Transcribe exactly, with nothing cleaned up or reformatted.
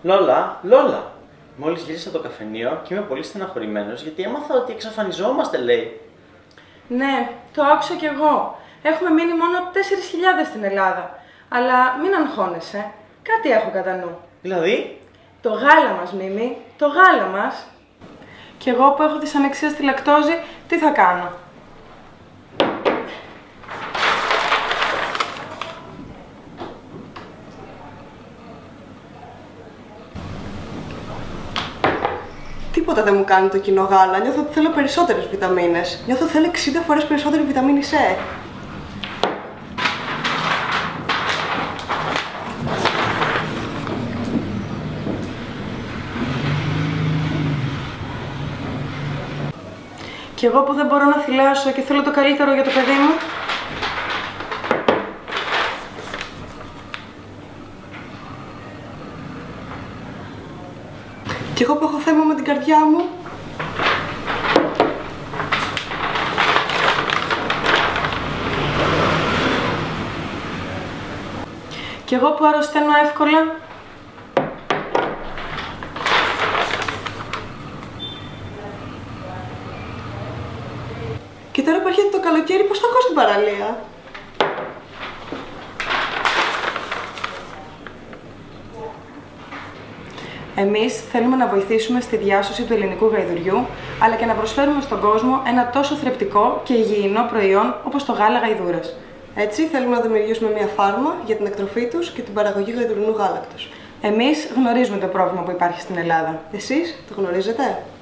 Λόλα, Λόλα! Μόλις γύρισα το καφενείο και είμαι πολύ στεναχωρημένος γιατί έμαθα ότι εξαφανιζόμαστε, λέει. Ναι, το άκουσα κι εγώ. Έχουμε μείνει μόνο τέσσερις χιλιάδες στην Ελλάδα. Αλλά μην αγχώνεσαι. Κάτι έχω κατά νου. Δηλαδή? Το γάλα μας, Μίμη. Το γάλα μας. Κι εγώ που έχω δυσανεξία στη λακτόζη, τι θα κάνω? Τίποτα δεν μου κάνει το κοινό γάλα. Νιώθω ότι θέλω περισσότερες βιταμίνες. Νιώθω ότι θέλω εξήντα φορές περισσότερη βιταμίνη C. Κι εγώ που δεν μπορώ να θυλάσω και θέλω το καλύτερο για το παιδί μου. Κι εγώ που έχω θέμα με την καρδιά μου. Κι εγώ που αρρωσταίνω εύκολα. Και τώρα που έρχεται το καλοκαίρι, πώς θα βγω στην παραλία? Εμείς θέλουμε να βοηθήσουμε στη διάσωση του ελληνικού γαϊδουριού, αλλά και να προσφέρουμε στον κόσμο ένα τόσο θρεπτικό και υγιεινό προϊόν όπως το γάλα γαϊδούρας. Έτσι, θέλουμε να δημιουργήσουμε μια φάρμα για την εκτροφή τους και την παραγωγή γαϊδουρινού γάλακτος. Εμείς γνωρίζουμε το πρόβλημα που υπάρχει στην Ελλάδα. Εσείς το γνωρίζετε?